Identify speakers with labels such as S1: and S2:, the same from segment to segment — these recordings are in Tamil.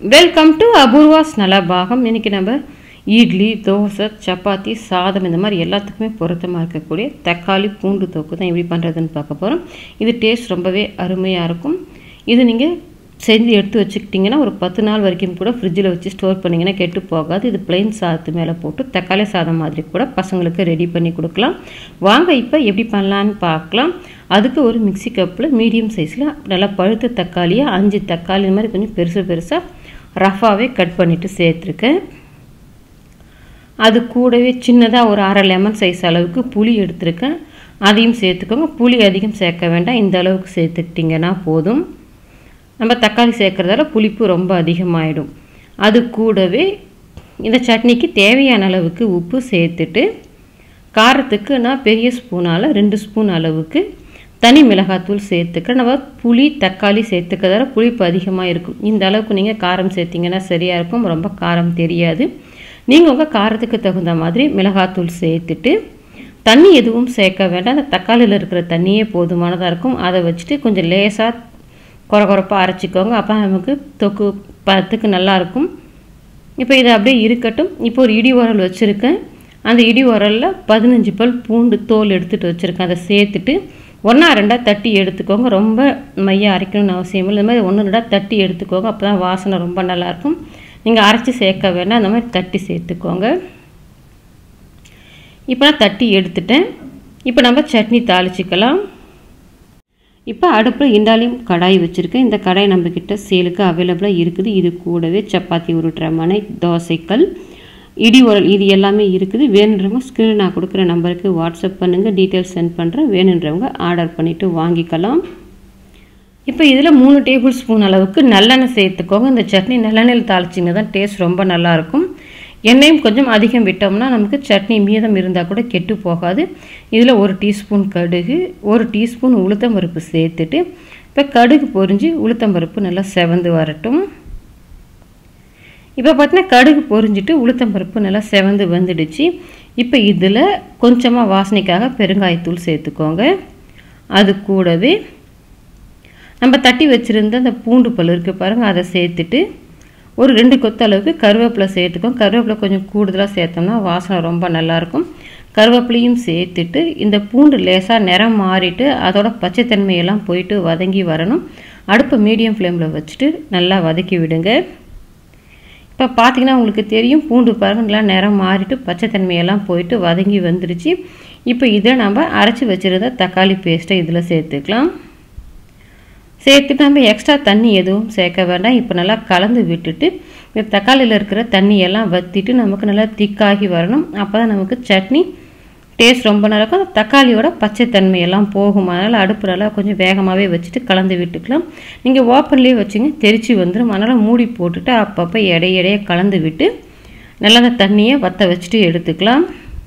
S1: Welcome to Apoorva's Nalabagam. இன்றைக்கி நம்ம இட்லி, தோசை, சப்பாத்தி, சாதம் இந்த மாதிரி எல்லாத்துக்குமே பொருத்தமாக இருக்கக்கூடிய தக்காளி பூண்டு தொக்கு தான் எப்படி பண்ணுறதுன்னு பார்க்க போகிறோம். இது டேஸ்ட் ரொம்பவே அருமையாக இருக்கும். இது நீங்கள் செஞ்சு எடுத்து வச்சுக்கிட்டிங்கன்னா ஒரு 10 நாள் வரைக்கும் கூட ஃப்ரிட்ஜில் வச்சு ஸ்டோர் பண்ணிங்கன்னா கெட்டு போகாது. இது பிளெயின் சாதத்து மேலே போட்டு தக்காளி சாதம் மாதிரி கூட பசங்களுக்கு ரெடி பண்ணி கொடுக்கலாம். வாங்க இப்போ எப்படி பண்ணலான்னு பார்க்கலாம். அதுக்கு ஒரு மிக்சி கப்பில் மீடியம் சைஸில் நல்லா பழுத்த தக்காளியை 5 தக்காளி இந்த மாதிரி கொஞ்சம் பெருசாக ரஃபாகவே கட் பண்ணிவிட்டு சேர்த்துருக்கேன். அது கூடவே சின்னதாக ஒரு 1/2 லெமன் சைஸ் அளவுக்கு புளி எடுத்துருக்கேன். அதையும் சேர்த்துக்கோங்க. புளி அதிகம் சேர்க்க வேண்டாம், இந்த அளவுக்கு சேர்த்துக்கிட்டிங்கன்னா போதும். நம்ம தக்காளி சேர்க்குறதால புளிப்பு ரொம்ப அதிகமாகிடும். அது கூடவே இந்த சட்னிக்கு தேவையான அளவுக்கு உப்பு சேர்த்துட்டு, காரத்துக்கு நான் பெரிய ஸ்பூனால் 2 ஸ்பூன் அளவுக்கு தனி மிளகாத்தூள் சேர்த்துக்கிறேன். நம்ம புளி தக்காளி சேர்த்துக்கிறதால புளிப்பு அதிகமாக இருக்கும். இந்த அளவுக்கு நீங்கள் காரம் சேர்த்திங்கன்னா சரியாக இருக்கும், ரொம்ப காரம் தெரியாது. நீங்கள் உங்கள் காரத்துக்கு தகுந்த மாதிரி மிளகாத்தூள் சேர்த்துட்டு தண்ணி எதுவும் சேர்க்க வேண்டாம். அந்த தக்காளியில் இருக்கிற தண்ணியே போதுமானதாக இருக்கும். அதை வச்சுட்டு கொஞ்சம் லேசாக கொரகொரப்பாக அரைச்சிக்கோங்க. அப்போ நமக்கு தொக்கு பதத்துக்கு நல்லாயிருக்கும். இப்போ இதை அப்படியே இருக்கட்டும். இப்போ ஒரு இடி உரல் வச்சுருக்கேன். அந்த இடி உரலில் 15 பல் பூண்டு தோல் எடுத்துகிட்டு வச்சுருக்கேன். அதை சேர்த்துட்டு 1-2 தட்டி எடுத்துக்கோங்க. ரொம்ப மையாக அரைக்கணும்னு அவசியம் இல்லை. இந்த மாதிரி 1-2 தட்டி எடுத்துக்கோங்க. அப்போ தான் வாசனை ரொம்ப நல்லாயிருக்கும். நீங்கள் அரைச்சி சேர்க்க வேண்டாம், அந்த மாதிரி தட்டி சேர்த்துக்கோங்க. இப்போ நான் தட்டி எடுத்துட்டேன். இப்போ நம்ம சட்னி தாளிச்சிக்கலாம். இப்போ அடுப்பில் இண்டாலியும் கடாய் வச்சுருக்கேன். இந்த கடாய் நம்மக்கிட்ட சேலுக்கு அவைலபிளாக இருக்குது. இது கூடவே சப்பாத்தி உருட்டுற மனை, தோசைக்கல், இடி உரல் இது எல்லாமே இருக்குது. வேணுன்றவங்க ஸ்க்ரீனில் நான் கொடுக்குற நம்பருக்கு வாட்ஸ்அப் பண்ணுங்கள், டீட்டெயில்ஸ் சென்ட் பண்ணுறேன். வேணுன்றவங்க ஆர்டர் பண்ணிவிட்டு வாங்கிக்கலாம். இப்போ இதில் 3 டேபிள் ஸ்பூன் அளவுக்கு நல்லெண்ணெய் சேர்த்துக்கோங்க. இந்த சட்னி நல்லெண்ணெயில் தாளிச்சிங்க தான் டேஸ்ட் ரொம்ப நல்லாயிருக்கும். எண்ணெயும் கொஞ்சம் அதிகம் விட்டோம்னா நமக்கு சட்னி மீதம் இருந்தால் கூட கெட்டு போகாது. இதில் 1 டீஸ்பூன் கடுகு, 1 டீஸ்பூன் உளுத்தம்பருப்பு சேர்த்துட்டு, இப்போ கடுகு பொரிஞ்சு உளுத்தம்பருப்பு நல்லா செவந்து வரட்டும். இப்போ பார்த்தீங்கன்னா கடுகு பொரிஞ்சிட்டு உளுத்தம்பருப்பு நல்லா செவந்து வந்துடுச்சு. இப்போ இதில் கொஞ்சமாக வாசனைக்காக பெருங்காயத்தூள் சேர்த்துக்கோங்க. அது கூடவே நம்ம தட்டி வச்சுருந்த அந்த பூண்டு பல் இருக்குது பாருங்கள், அதை சேர்த்துட்டு ஒரு 2 கொத்து அளவுக்கு கருவேப்பிலை சேர்த்துக்கோங்க. கருவேப்பிலை கொஞ்சம் கூடுதலாக சேர்த்தோம்னா வாசனை ரொம்ப நல்லாயிருக்கும். கருவேப்பிலையும் சேர்த்துட்டு இந்த பூண்டு லேசாக நிறம் மாறிட்டு அதோட பச்சைத்தன்மையெல்லாம் போயிட்டு வதங்கி வரணும். அடுப்பை மீடியம் ஃப்ளேமில் வச்சுட்டு நல்லா வதக்கி விடுங்க. இப்போ பார்த்தீங்கன்னா உங்களுக்கு தெரியும், பூண்டு பாருங்களா நிறம் மாறிட்டு பச்சைத்தன்மையெல்லாம் போயிட்டு வதங்கி வந்துருச்சு. இப்போ இதை நம்ம அரைச்சி வச்சுருந்த தக்காளி பேஸ்ட்டை இதில் சேர்த்துக்கலாம். சேர்த்துட்டு நம்ம எக்ஸ்ட்ரா தண்ணி எதுவும் சேர்க்க வேண்டாம். இப்போ நல்லா கலந்து விட்டுட்டு இந்த தக்காளியில் இருக்கிற தண்ணியெல்லாம் வற்றிட்டு நமக்கு நல்லா திக்காகி வரணும். அப்போ தான் நமக்கு சட்னி டேஸ்ட் ரொம்ப நல்லா இருக்கும். தக்காளியோட பச்சைத்தன்மையெல்லாம் போகும். அதனால் அடுப்பு நல்லா கொஞ்சம் வேகமாகவே வச்சுட்டு கலந்து விட்டுக்கலாம். நீங்கள் ஓப்பன்லேயே வச்சுங்க, தெரிச்சு வந்துடும். அதனால் மூடி போட்டுட்டு அப்பப்போ இடையே கலந்து விட்டு நல்லா அந்த தண்ணியை வற்ற வச்சுட்டு எடுத்துக்கலாம்.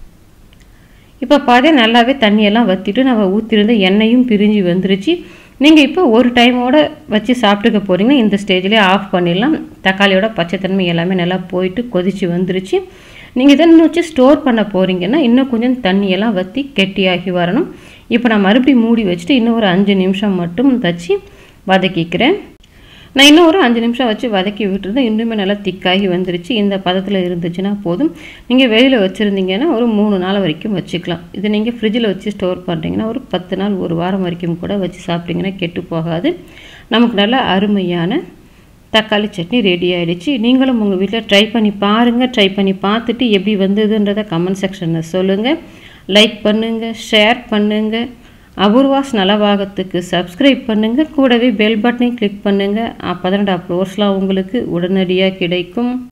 S1: இப்போ பார்த்தா நல்லாவே தண்ணியெல்லாம் வற்றிட்டு நம்ம ஊற்றிருந்த எண்ணெயும் பிரிஞ்சு வந்துருச்சு. நீங்கள் இப்போ ஒரு டைமோடு வச்சு சாப்பிட்டுக்க போகிறீங்கன்னா இந்த ஸ்டேஜ்லேயே ஆஃப் பண்ணிடலாம். தக்காளியோட பச்சைத்தன்மை எல்லாமே நல்லா போயிட்டு கொதிச்சு வந்துருச்சு. நீங்கள் இதை இன்னும் வச்சு ஸ்டோர் பண்ண போகிறீங்கன்னா இன்னும் கொஞ்சம் தண்ணியெல்லாம் வற்றி கெட்டியாகி வரணும். இப்போ நான் மறுபடியும் மூடி வச்சுட்டு இன்னும் ஒரு 5 நிமிஷம் மட்டும் வச்சு வதக்கிக்கிறேன். நான் இன்னும் ஒரு 5 நிமிஷம் வச்சு வதக்கி விட்டுருந்தேன். இன்னுமே நல்லா திக்காகி வந்துருச்சு. இந்த பதத்தில் இருந்துச்சுன்னா போதும். நீங்கள் வெளியில் வச்சுருந்தீங்கன்னா ஒரு 3 நாள் வரைக்கும் வச்சுக்கலாம். இது நீங்கள் ஃப்ரிட்ஜில் வச்சு ஸ்டோர் பண்ணுறீங்கன்னா ஒரு 10 நாள் 1 வாரம் வரைக்கும் கூட வச்சு சாப்பிட்டிங்கன்னா கெட்டு போகாது. நமக்கு நல்ல அருமையான தக்காளி சட்னி ரெடி ஆகிடுச்சு. நீங்களும் உங்கள் வீட்டில் ட்ரை பண்ணி பாருங்கள். ட்ரை பண்ணி பார்த்துட்டு எப்படி வந்ததுன்றதை கமெண்ட் செக்ஷனில் சொல்லுங்கள். லைக் பண்ணுங்கள், ஷேர் பண்ணுங்கள். அபூர்வாஸ் நலபாகத்துக்கு சப்ஸ்கிரைப் பண்ணுங்கள். கூடவே பெல் பட்டனை கிளிக் பண்ணுங்கள். அப்போ தான் அப்லோட்ஸ்லாம் உங்களுக்கு உடனடியாக கிடைக்கும்.